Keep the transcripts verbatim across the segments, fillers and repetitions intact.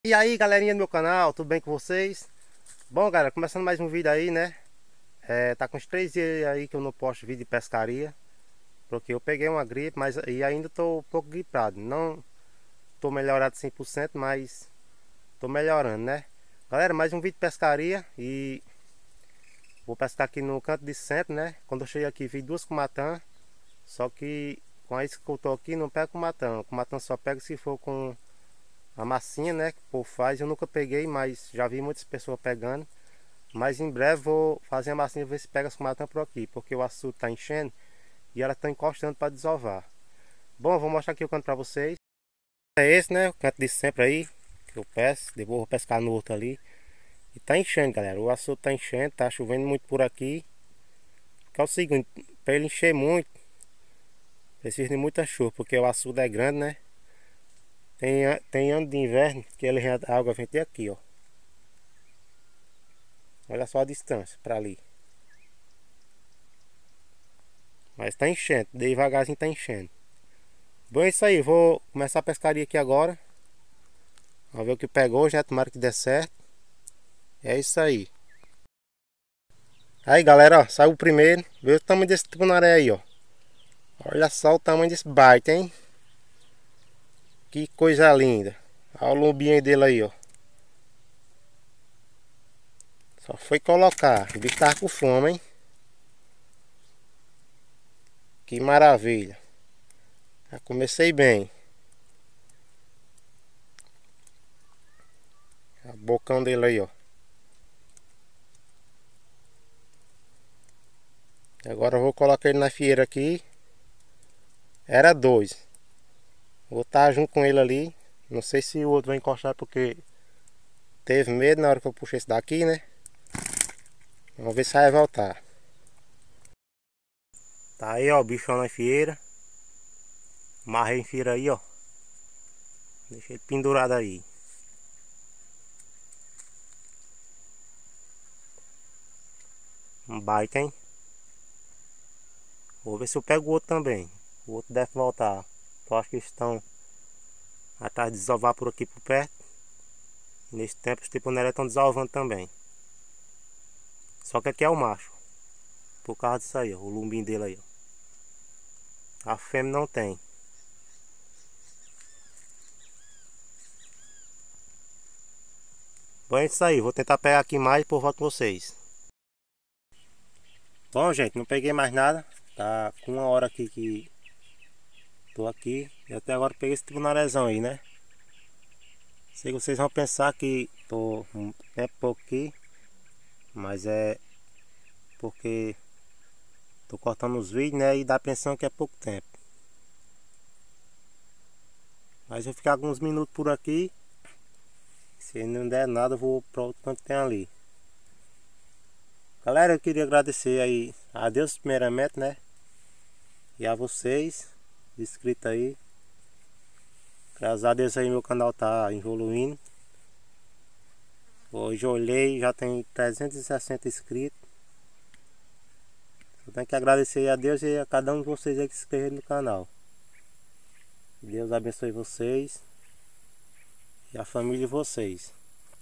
E aí, galerinha do meu canal, tudo bem com vocês? Bom, galera, começando mais um vídeo aí, né? É, tá com uns três dias aí que eu não posto vídeo de pescaria, porque eu peguei uma gripe, mas e ainda tô um pouco gripado. Não tô melhorado cem por cento, mas tô melhorando, né? Galera, mais um vídeo de pescaria e vou pescar aqui no canto de centro, né? Quando eu cheguei aqui vi duas cumatã, só que com a isca que eu tô aqui não pego cumatã. Cumatã só pega se for com a massinha, né? Que o povo faz. Eu nunca peguei, mas já vi muitas pessoas pegando. Mas em breve vou fazer a massinha ver se pega as cumatã por aqui, porque o açude está enchendo e ela está encostando para desovar. Bom, vou mostrar aqui o canto para vocês. É esse, né? O canto de sempre aí que eu peço. Depois vou pescar no outro ali. E tá enchendo, galera. O açude tá enchendo, tá chovendo muito por aqui. Que é o seguinte, para ele encher muito, precisa de muita chuva, porque o açude é grande, né? Tem, tem ano de inverno que ele, a água vem até aqui, ó. Olha só a distância para ali. Mas tá enchendo, devagarzinho tá enchendo. Bom, é isso aí, vou começar a pescaria aqui agora. Vamos ver o que pegou, já tomara que dê certo. É isso aí. Aí, galera, ó, saiu o primeiro. Vê o tamanho desse tucunaré aí, ó. Olha só o tamanho desse baita, hein? Que coisa linda. Olha o lombinho dele aí, ó. Só foi colocar. O bicho tava com fome, hein? Que maravilha. Já comecei bem. A bocão dele aí, ó. Agora eu vou colocar ele na fieira aqui. Era dois. Vou estar junto com ele ali. Não sei se o outro vai encostar porque teve medo na hora que eu puxei esse daqui, né? Vamos ver se vai voltar. Tá aí, ó, o bichão na fieira. Amarrei em fieira aí, ó. Deixei ele pendurado aí. Um baita, hein? Vou ver se eu pego o outro também. O outro deve voltar. Eu acho que eles estão atrás de desovar por aqui por perto. E nesse tempo os tiponelé estão desovando também. Só que aqui é o macho. Por causa disso aí, ó. O lumbinho dele aí, ó. A fêmea não tem. Bom, é isso aí. Vou tentar pegar aqui mais e por volta com vocês. Bom, gente, não peguei mais nada. Tá com uma hora aqui que tô aqui. E até agora peguei esse tucunarézão aí, né? Sei que vocês vão pensar que tô um tempo pouco aqui. Mas é porque tô cortando os vídeos, né? E dá a impressão que é pouco tempo. Mas eu vou ficar alguns minutos por aqui. Se não der nada, eu vou para outro canto que tem ali. Galera, eu queria agradecer aí a Deus primeiramente, né? E a vocês, inscritos aí. Graças a Deus aí meu canal tá evoluindo. Hoje eu olhei, já tem trezentos e sessenta inscritos. Eu tenho que agradecer a Deus e a cada um de vocês aí que se inscreveram no canal. Deus abençoe vocês e a família de vocês.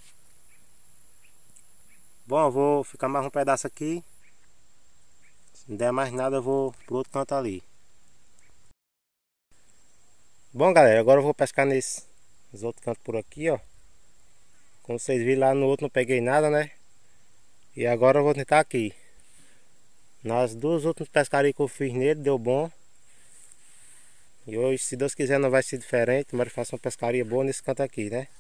Bom, eu vou ficar mais um pedaço aqui. Se não der mais nada, eu vou pro outro canto ali. Bom, galera, agora eu vou pescar nesse, nos outros cantos por aqui, ó. Como vocês viram lá no outro não peguei nada, né? E agora eu vou tentar aqui. Nas duas últimas pescarias que eu fiz nele, deu bom. E hoje, se Deus quiser, não vai ser diferente. Mas eu faço uma pescaria boa nesse canto aqui, né?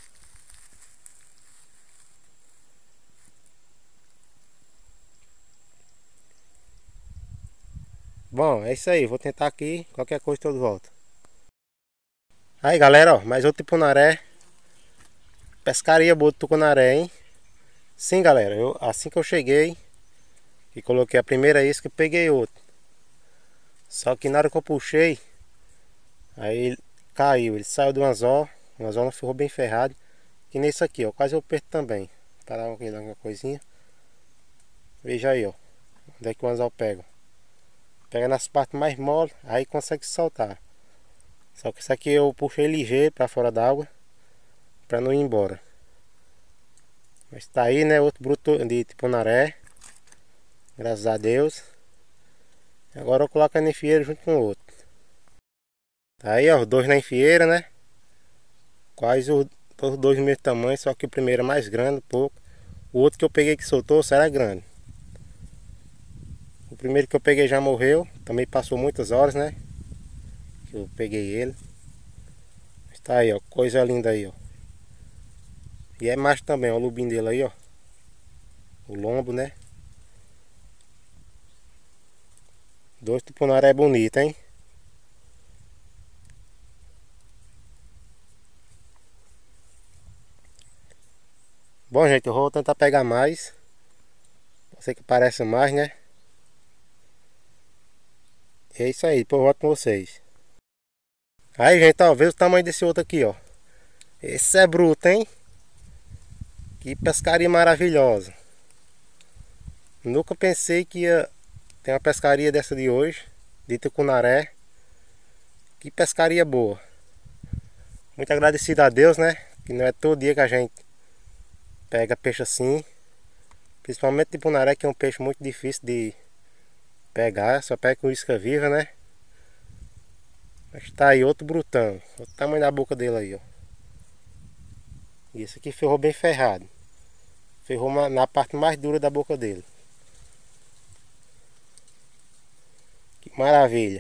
Bom, é isso aí. Vou tentar aqui. Qualquer coisa, todo volta. Aí, galera, ó. Mais outro tucunaré. Pescaria boa do tucunaré, hein? Sim, galera. Eu, assim que eu cheguei e coloquei a primeira isca, peguei outro. Só que na hora que eu puxei, aí ele caiu. Ele saiu do anzol. O anzol não ficou bem ferrado. Que nesse aqui, ó. Quase eu perco também. Parar aqui dar uma coisinha. Veja aí, ó. Onde é que o anzol pega. Pega nas partes mais mole, aí consegue soltar. Só que isso aqui eu puxei ligeiro para fora d'água. pra não ir embora. Mas tá aí, né? Outro bruto de tucunaré. Graças a Deus. Agora eu coloco na enfieira junto com o outro. Tá aí, ó, os dois na enfieira, né? Quase os, os dois do mesmo tamanho, só que o primeiro é mais grande um pouco. O outro que eu peguei que soltou, será grande. O primeiro que eu peguei já morreu. Também passou muitas horas, né? Que eu peguei ele. Mas tá aí, ó, coisa linda aí, ó. E é macho também, ó, o lubinho dele aí, ó. O lombo, né? Dois tucunaré bonito, hein? Bom, gente, eu vou tentar pegar mais. Sei que parece mais, né? E é isso aí, depois eu volto com vocês. Aí, gente, ó, vê o tamanho desse outro aqui, ó. Esse é bruto, hein? Que pescaria maravilhosa. Nunca pensei que ia ter uma pescaria dessa de hoje, de tucunaré. Que pescaria boa. Muito agradecido a Deus, né? Que não é todo dia que a gente pega peixe assim. Principalmente de tucunaré, que é um peixe muito difícil de pegar. Só pega com isca viva, né? Mas tá aí, outro brutão. Olha o tamanho da boca dele aí, ó. E esse aqui ferrou bem ferrado. Ferrou na parte mais dura da boca dele. Que maravilha.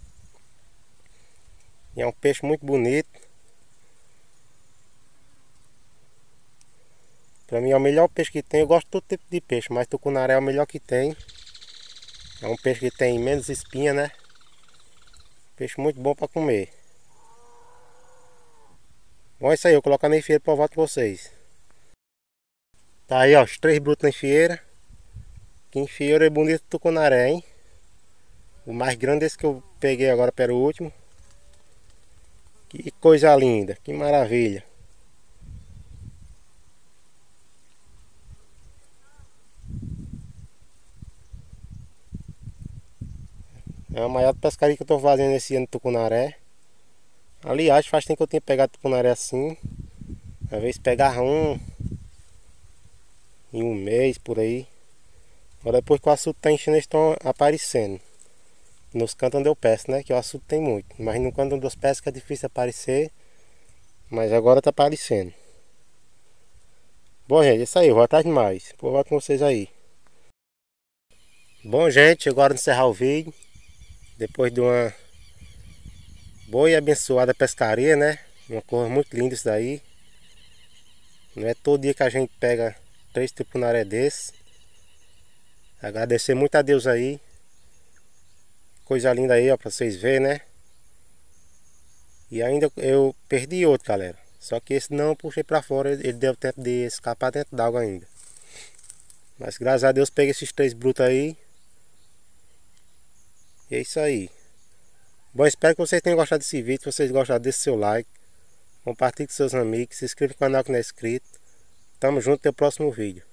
E é um peixe muito bonito. Pra mim é o melhor peixe que tem. Eu gosto de todo tipo de peixe, mas tucunaré é o melhor que tem. É um peixe que tem menos espinha, né? Peixe muito bom para comer. Bom, é isso aí. Eu vou colocar na enfieira para voltar com vocês. Tá aí, ó. Os três brutos na enfieira. Que enfieira é bonito tucunaré, hein? O mais grande é esse que eu peguei agora para o último. Que coisa linda. Que maravilha. É a maior pescaria que eu tô fazendo esse ano de tucunaré. Aliás, faz tempo que eu tinha pegado tucunaré assim. Às vezes pegava um em um mês por aí. Agora depois que o açude tá enchendo, eles estão aparecendo. Nos cantos onde eu pesco, né? Que o açude tem muito. Mas no canto onde eu pesco é difícil aparecer. Mas agora tá aparecendo. Bom, gente, é isso aí. Eu vou atrás de mais. Depois eu volto com vocês aí. Bom, gente, agora encerrar o vídeo. Depois de uma boa e abençoada pescaria, né? Uma coisa muito linda isso daí. Não é todo dia que a gente pega três tucunaré desses. Agradecer muito a Deus aí. Coisa linda aí, ó, pra vocês verem, né? E ainda eu perdi outro, galera. Só que esse não puxei pra fora, ele deu tempo de escapar dentro d'água ainda. Mas graças a Deus peguei esses três brutos aí. E é isso aí. Bom, espero que vocês tenham gostado desse vídeo. Se vocês gostaram, deixe seu like. Compartilhe com seus amigos. Se inscreva no canal que não é inscrito. Tamo junto até o próximo vídeo.